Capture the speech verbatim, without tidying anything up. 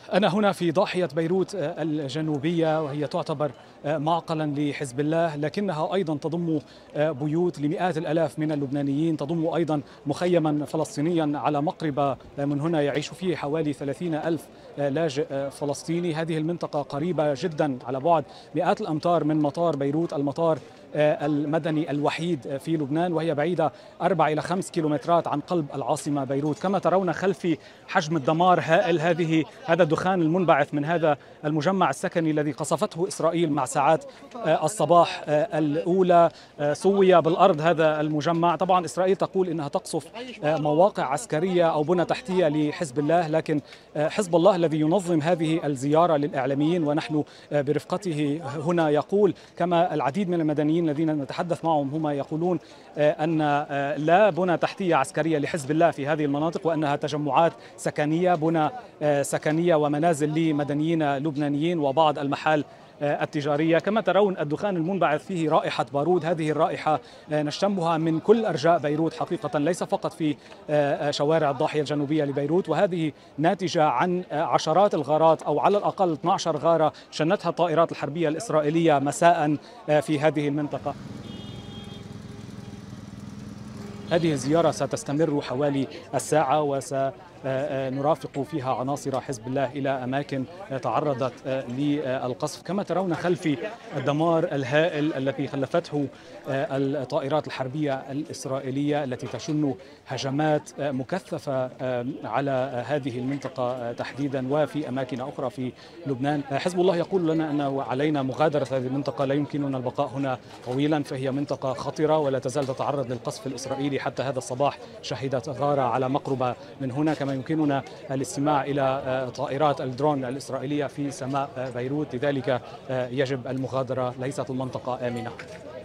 أنا هنا في ضاحية بيروت الجنوبية، وهي تعتبر معقلا لحزب الله، لكنها أيضا تضم بيوت لمئات الآلاف من اللبنانيين، تضم أيضا مخيما فلسطينيا على مقربة من هنا يعيش فيه حوالي ثلاثين ألف لاجئ فلسطيني. هذه المنطقة قريبة جدا على بعد مئات الأمتار من مطار بيروت، المطار المدني الوحيد في لبنان، وهي بعيدة أربع إلى خمس كيلومترات عن قلب العاصمة بيروت. كما ترون خلفي حجم الدمار هائل، هذه هذا الدخان المنبعث من هذا المجمع السكني الذي قصفته إسرائيل مع ساعات الصباح الأولى. سوي بالأرض هذا المجمع. طبعا إسرائيل تقول إنها تقصف مواقع عسكرية أو بنى تحتية لحزب الله، لكن حزب الله الذي ينظم هذه الزيارة للإعلاميين ونحن برفقته هنا يقول، كما العديد من المدنيين الذين نتحدث معهم هم يقولون أن لا بنى تحتية عسكرية لحزب الله في هذه المناطق، وأنها تجمعات سكنية، بنى سكنية ومنازل لمدنيين لبنانيين وبعض المحال التجارية. كما ترون الدخان المنبعث فيه رائحة بارود، هذه الرائحة نشتمها من كل أرجاء بيروت حقيقة، ليس فقط في شوارع الضاحية الجنوبية لبيروت، وهذه ناتجة عن عشرات الغارات أو على الأقل اثنتي عشرة غارة شنتها الطائرات الحربية الإسرائيلية مساء في هذه المنطقة. هذه الزيارة ستستمر حوالي الساعة، وسنرافق فيها عناصر حزب الله إلى أماكن تعرضت للقصف. كما ترون خلفي الدمار الهائل الذي خلفته الطائرات الحربية الإسرائيلية التي تشن هجمات مكثفة على هذه المنطقة تحديدا وفي أماكن أخرى في لبنان. حزب الله يقول لنا أنه علينا مغادرة هذه المنطقة، لا يمكننا البقاء هنا طويلا، فهي منطقة خطرة ولا تزال تتعرض للقصف الإسرائيلي. حتى هذا الصباح شهدت غارة على مقربة من هنا. كما يمكننا الاستماع إلى طائرات الدرون الإسرائيلية في سماء بيروت، لذلك يجب المغادرة، ليست المنطقة آمنة.